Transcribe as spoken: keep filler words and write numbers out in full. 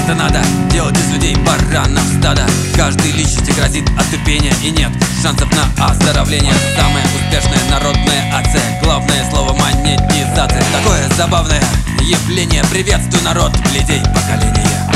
это надо делать из людей баранов стада. Каждой личности грозит отупение, и нет шансов на оздоровление. Самое успешное народное АЦ, главное слово монетизация. Такое забавное явление. Приветствую, народ, глядей поколения.